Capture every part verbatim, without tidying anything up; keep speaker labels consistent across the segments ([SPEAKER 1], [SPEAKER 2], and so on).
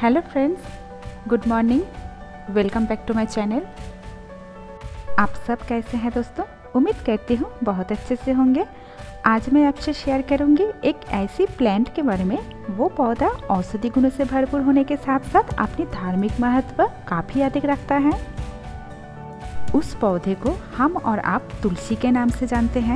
[SPEAKER 1] Hello friends, good morning, welcome back to my channel. आप सब कैसे हैं दोस्तों? उम्मीद करती हूँ बहुत अच्छे से होंगे। आज मैं आपसे शेयर करूँगी एक ऐसी प्लांट के बारे में, वो पौधा औषधि गुणों से भरपूर होने के साथ साथ अपनी धार्मिक महत्व काफ़ी अधिक रखता है। उस पौधे को हम और आप तुलसी के नाम से जानते हैं।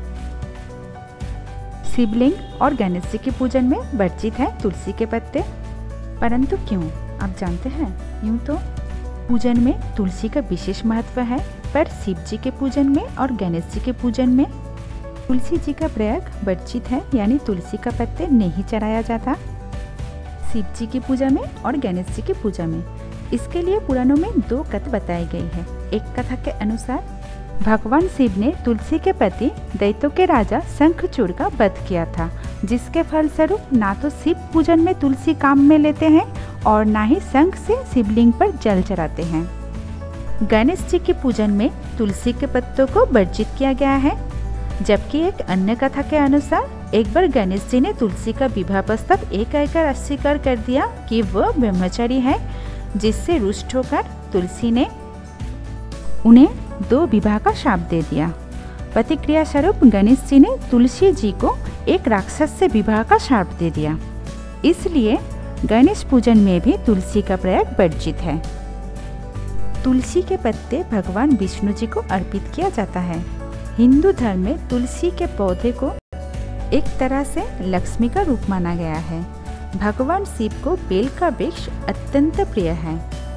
[SPEAKER 1] शिवलिंग और गणेश जी के पूजन में वर्जित है तुलसी के पत्ते, परंतु क्यों आप जानते हैं? यूँ तो पूजन में तुलसी का विशेष महत्व है, पर शिव जी के पूजन में और गणेश जी के पूजन में तुलसी जी का प्रयोग वर्जित है, यानी तुलसी का पत्ते नहीं चढ़ाया जाता शिव जी की पूजा में और गणेश जी की पूजा में। इसके लिए पुराणों में दो कथा बताई गई है। एक कथा के अनुसार भगवान शिव ने तुलसी के पति दैत्यों के राजा शंखचूड़ का वध किया था, जिसके फलस्वरूप ना तो शिव पूजन में तुलसी काम में लेते हैं और ना ही शंख से शिवलिंग पर जल चढ़ाते हैं। गणेश जी के पूजन में तुलसी के पत्तों को वर्जित किया गया है, जबकि एक अन्य कथा के अनुसार एक बार गणेश जी ने तुलसी का विवाह प्रस्ताव एक कहकर अस्वीकार कर दिया कि वह ब्रह्मचारी है, जिससे रुष्ट होकर तुलसी ने उन्हें दो विवाह का शाप दे दिया। प्रतिक्रिया स्वरूप गणेश जी ने तुलसी जी को एक राक्षस से विवाह का शाप दे दिया। इसलिए गणेश पूजन में भी तुलसी का प्रयोग वर्जित है। तुलसी के पत्ते भगवान विष्णु जी को अर्पित किया जाता है। हिंदू धर्म में तुलसी के पौधे को एक तरह से लक्ष्मी का रूप माना गया है। भगवान शिव को बेल का वृक्ष अत्यंत प्रिय है।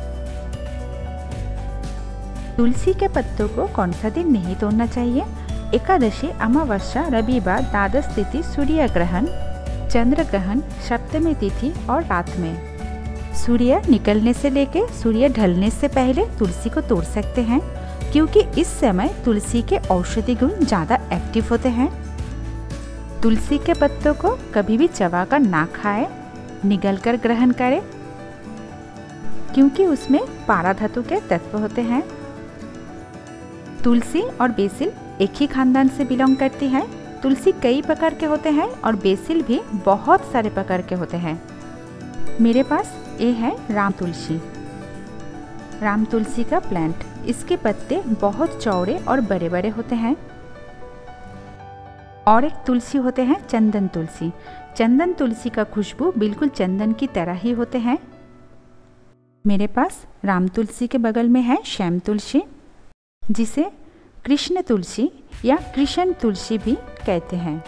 [SPEAKER 1] तुलसी के पत्तों को कौन सा दिन नहीं तोड़ना चाहिए? एकादशी, अमावस्या, रविवार, द्वादश तिथि, सूर्य ग्रहण, चंद्र ग्रहण, सप्तमी तिथि और रात में। सूर्य निकलने से लेकर सूर्य ढलने से पहले तुलसी को तोड़ सकते हैं, क्योंकि इस समय तुलसी के औषधि गुण ज़्यादा एक्टिव होते हैं। तुलसी के पत्तों को कभी भी चबाकर ना खाएं, निगल कर ग्रहण करें, क्योंकि उसमें पारा धातु के तत्व होते हैं। तुलसी और बेसिल एक ही खानदान से बिलोंग करती है। तुलसी कई प्रकार के होते हैं और बेसिल भी बहुत सारे प्रकार के होते हैं। मेरे पास ये है राम तुलसी। राम तुलसी का प्लांट, इसके पत्ते बहुत चौड़े और बड़े बड़े होते हैं। और एक तुलसी होते हैं चंदन तुलसी। चंदन तुलसी का खुशबू बिल्कुल चंदन की तरह ही होते हैं। मेरे पास राम तुलसी के बगल में है श्याम तुलसी, जिसे कृष्ण तुलसी या कृष्ण तुलसी भी कहते हैं।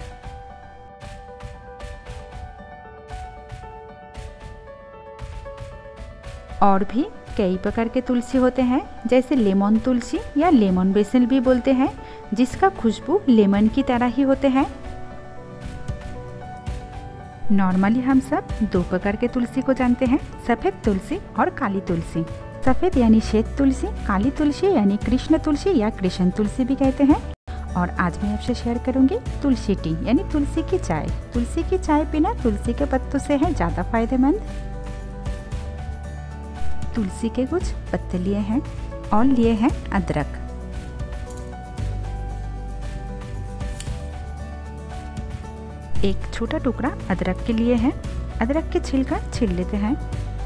[SPEAKER 1] और भी कई प्रकार के तुलसी होते हैं, जैसे लेमन तुलसी या लेमन बेसिल भी बोलते हैं, जिसका खुशबू लेमन की तरह ही होते हैं। नॉर्मली हम सब दो प्रकार के तुलसी को जानते हैं, सफ़ेद तुलसी और काली तुलसी। सफ़ेद यानी श्वेत तुलसी, काली तुलसी यानी कृष्ण तुलसी या कृष्ण तुलसी भी कहते हैं। और आज मैं आपसे शेयर करूंगी तुलसी टी यानी तुलसी की चाय। तुलसी की चाय पीना तुलसी के पत्तों से है ज़्यादा फायदेमंद। तुलसी के कुछ पत्ते लिए हैं और लिए हैं अदरक। एक छोटा टुकड़ा अदरक के लिए है। अदरक के छिलका छील लेते हैं।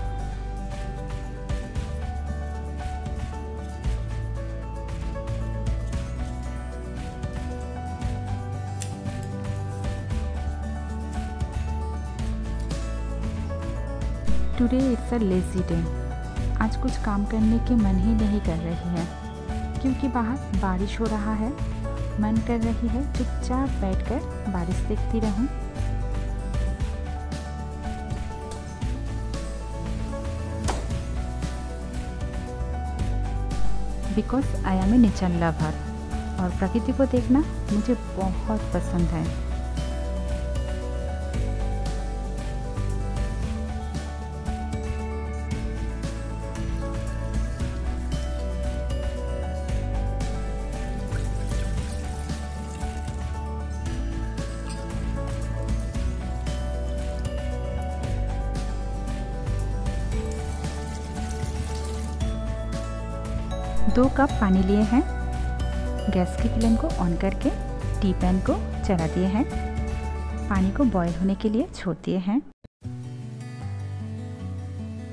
[SPEAKER 1] Today it's a lazy day. आज कुछ काम करने की मन ही नहीं कर रही है, क्योंकि बाहर बारिश हो रहा है। मन कर रही है चुपचाप बैठकर बारिश देखती रहूं। Because I am a nature lover, और प्रकृति को देखना मुझे बहुत पसंद है। दो कप पानी लिए हैं। गैस की फ्लेम को ऑन करके टी पैन को चढ़ा दिए हैं। पानी को बॉईल होने के लिए छोड़ दिए हैं।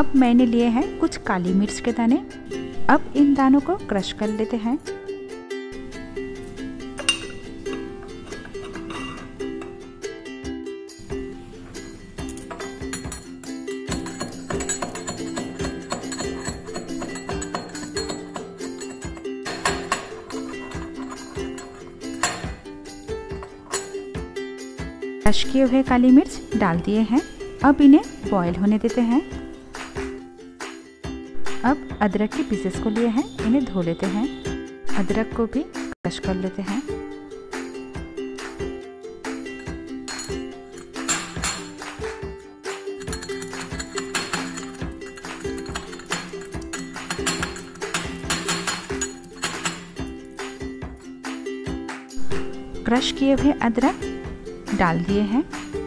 [SPEAKER 1] अब मैंने लिए हैं कुछ काली मिर्च के दाने। अब इन दानों को क्रश कर लेते हैं। क्रश किए हुए काली मिर्च डाल दिए हैं। अब इन्हें बॉईल होने देते हैं। अब अदरक के पीसेस को लिए हैं, इन्हें धो लेते हैं। अदरक को भी क्रश कर लेते हैं। क्रश किए हुए अदरक डाल दिए हैं।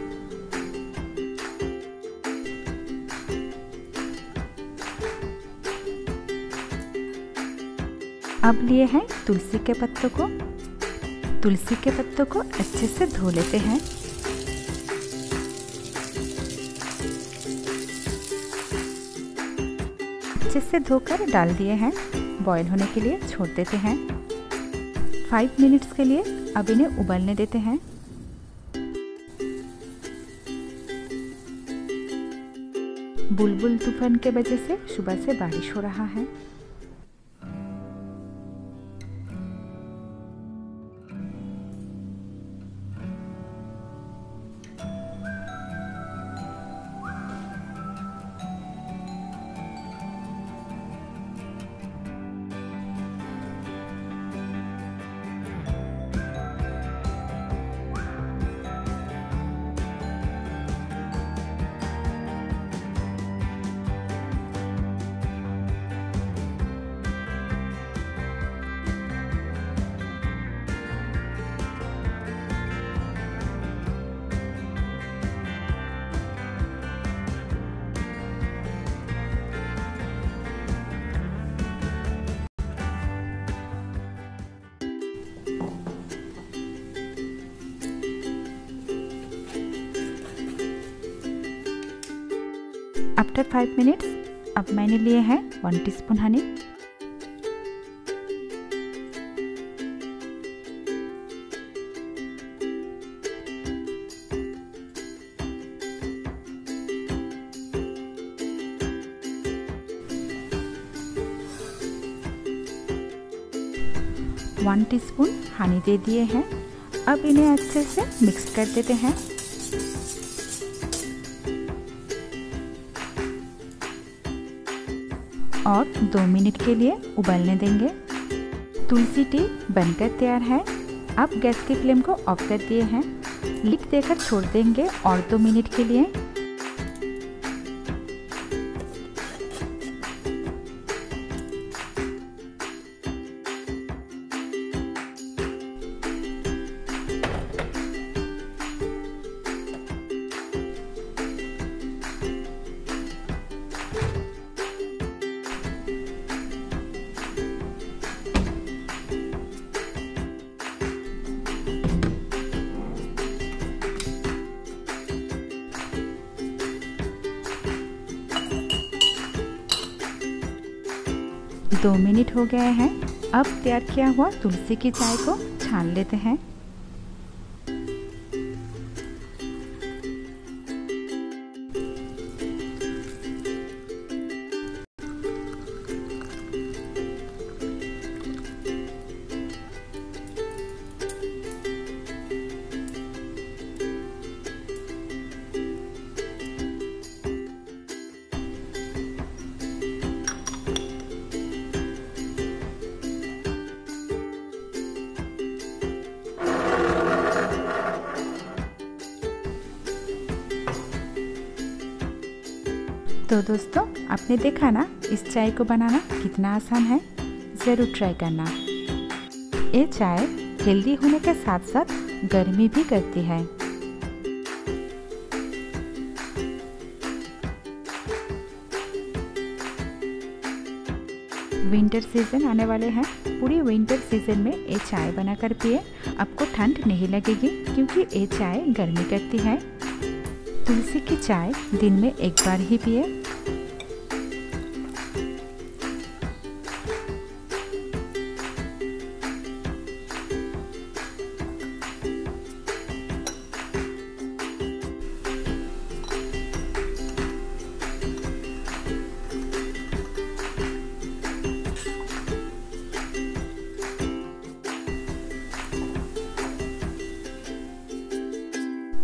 [SPEAKER 1] अब लिए हैं तुलसी के पत्तों को। तुलसी के पत्तों को अच्छे से धो लेते हैं। अच्छे से धोकर डाल दिए हैं। बॉईल होने के लिए छोड़ देते हैं। फाइव मिनट्स के लिए अब इन्हें उबलने देते हैं। बुलबुल तूफान के वजह से सुबह से बारिश हो रहा है। आफ्टर फाइव मिनट्स अब मैंने लिए हैं one teaspoon honey. One teaspoon honey दे दिए हैं। अब इन्हें अच्छे से मिक्स कर देते हैं। और दो मिनट के लिए उबलने देंगे। तुलसी टी बनकर तैयार है। अब गैस की फ्लेम को ऑफ कर दिए हैं। लिक देकर छोड़ देंगे और दो मिनट के लिए। दो मिनट हो गए हैं। अब तैयार किया हुआ तुलसी की चाय को छान लेते हैं। तो दोस्तों, आपने देखा ना इस चाय को बनाना कितना आसान है। ज़रूर ट्राई करना। ये चाय हेल्दी होने के साथ साथ गर्मी भी करती है। विंटर सीजन आने वाले हैं। पूरी विंटर सीजन में ये चाय बनाकर पिए, आपको ठंड नहीं लगेगी क्योंकि ये चाय गर्मी करती है। तुलसी की चाय दिन में एक बार ही पिए।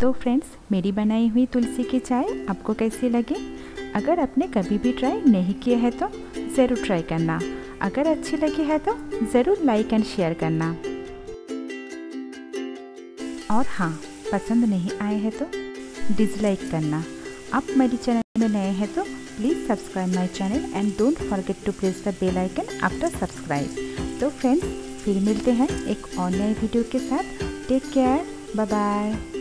[SPEAKER 1] तो फ्रेंड्स, मेरी बनाई हुई तुलसी की चाय आपको कैसी लगी? अगर आपने कभी भी ट्राई नहीं किया है तो ज़रूर ट्राई करना। अगर अच्छी लगी है तो ज़रूर लाइक एंड शेयर करना। और हाँ, पसंद नहीं आए हैं तो डिसलाइक करना। आप मेरी चैनल में नए हैं तो please subscribe my channel and don't forget to press the bell icon after subscribe. तो फ्रेंड्स, फिर मिलते हैं एक और नए वीडियो के साथ। Take care, bye bye.